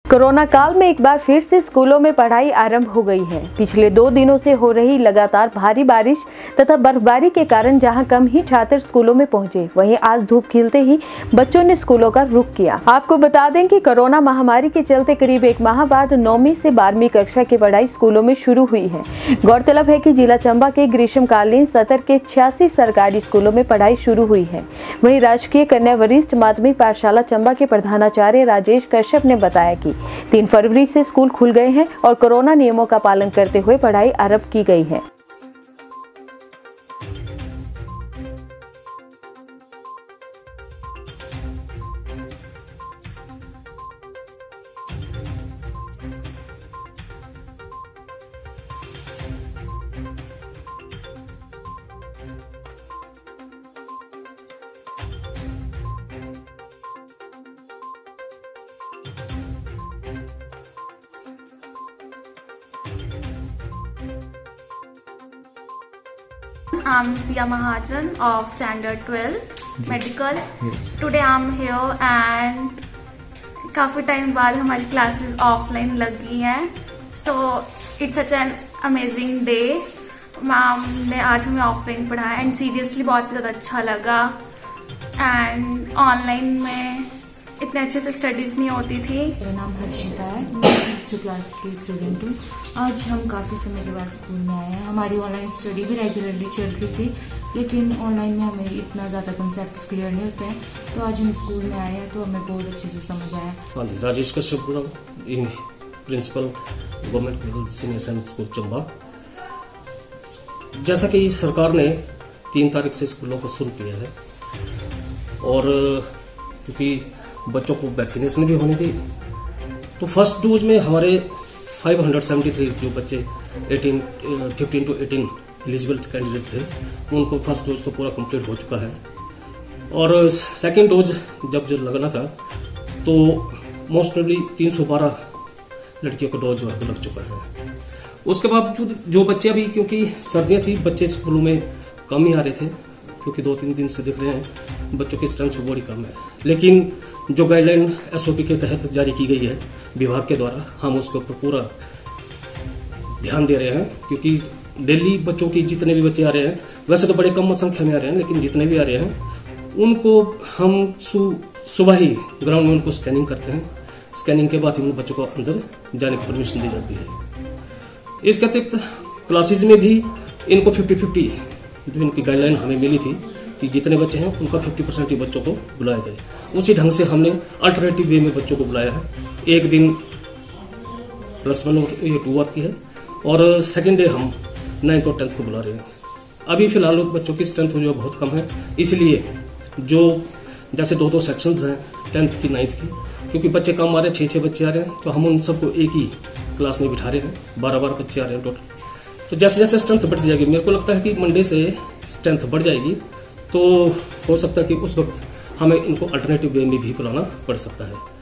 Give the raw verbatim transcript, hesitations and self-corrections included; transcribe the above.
Corona काल में एक बार फिर से स्कूलों में पढ़ाई आरंभ हो गई है। पिछले दो दिनों से हो रही लगातार भारी बारिश तथा बर्फबारी के कारण जहां कम ही छात्र स्कूलों में पहुंचे, वहीं आज धूप खिलते ही बच्चों ने स्कूलों का रुख किया। आपको बता दें कि कोरोना महामारी के चलते करीब एक माह बाद नौवीं से बारहवीं कक्षा की पढ़ाई स्कूलों में शुरू हुई है। गौरतलब है कि जिला चंबा के ग्रीष्मकालीन सत्र के छियासी सरकारी स्कूलों में पढ़ाई शुरू हुई है। वहीं राजकीय कन्या वरिष्ठ माध्यमिक पाठशाला चंबा के प्रधानाचार्य राजेश कश्यप ने बताया कि तीन फरवरी से स्कूल खुल गए हैं और कोरोना नियमों का पालन करते हुए पढ़ाई आरंभ की गई है। I'm Sia Mahajan of Standard twelve Medical. Yes. Today I'm here and काफ़ी टाइम बाद हमारी क्लासेस ऑफलाइन लग गई हैं। So it's such an amazing day. Ma'am ने आज हमें ऑफलाइन पढ़ाया एंड सीरियसली बहुत ज़्यादा अच्छा लगा। एंड ऑनलाइन में इतने अच्छे से स्टडीज़ नहीं होती थी। मेरा नाम हर्षिता है, मैं फिफ्थ क्लास की स्टूडेंट हूँ। आज हम काफ़ी समय के बाद स्कूल में आए हैं। हमारी ऑनलाइन स्टडी भी रेगुलरली चल रही थी, लेकिन ऑनलाइन में हमें इतना ज़्यादा कंसेप्ट क्लियर नहीं होते हैं, तो आज हम स्कूल में आए हैं तो हमें बहुत अच्छे से समझ आया। हाँ जी, Rajesh Kashyap principal government girls senior secondary school Chamba. जैसा कि सरकार ने तीन तारीख से स्कूलों को शुरू किया है और क्योंकि बच्चों को वैक्सीनेशन भी होनी थी, तो फर्स्ट डोज में हमारे पाँच सौ तिहत्तर जो बच्चे अठारह fifteen to eighteen eligible candidate थे, उनको फर्स्ट डोज तो पूरा कंप्लीट हो चुका है। और सेकेंड डोज जब जो लगना था तो मोस्ट प्रोबेबली तीन सौ बारह लड़कियों का डोज जो है लग चुका है। उसके बाद जो, जो बच्चे अभी, क्योंकि सर्दियाँ थी, बच्चे स्कूलों में कम ही आ रहे थे, क्योंकि दो तीन दिन से देख रहे हैं बच्चों की स्ट्रेंथ बड़ी कम है। लेकिन जो गाइडलाइन एसओपी के तहत जारी की गई है विभाग के द्वारा, हम उसके ऊपर पूरा ध्यान दे रहे हैं, क्योंकि डेली बच्चों की जितने भी बच्चे आ रहे हैं, वैसे तो बड़े कम संख्या में आ रहे हैं, लेकिन जितने भी आ रहे हैं उनको हम सुबह ही ग्राउंड में उनको स्कैनिंग करते हैं। स्कैनिंग के बाद ही उन बच्चों को अंदर जाने की परमिशन दी जाती है। इसके अतिरिक्त क्लासेज में भी इनको फिफ्टी फिफ्टी जो इनकी गाइडलाइन हमें मिली थी कि जितने बच्चे हैं उनका पचास परसेंट ही बच्चों को बुलाया जाए, उसी ढंग से हमने अल्टरनेटिव वे में बच्चों को बुलाया है। एक दिन प्लस वन और टू आती है और सेकेंड डे हम नाइन्थ और टेंथ को बुला रहे हैं। अभी फिलहाल बच्चों की स्ट्रेंथ जो बहुत कम है, इसलिए जो जैसे दो दो सेक्शंस हैं टेंथ की नाइन्थ की, क्योंकि बच्चे कम आ रहे हैं, छः छः बच्चे आ रहे हैं, तो हम उन सबको एक ही क्लास में बिठा रहे हैं। बारह बारह बच्चे आ रहे हैं टोटल। तो जैसे जैसे स्ट्रेंथ बढ़ती जाएगी, मेरे को लगता है कि मंडे से स्ट्रेंथ बढ़ जाएगी, तो हो सकता है कि उस वक्त हमें इनको अल्टरनेटिव वे में भी बुलाना पड़ सकता है।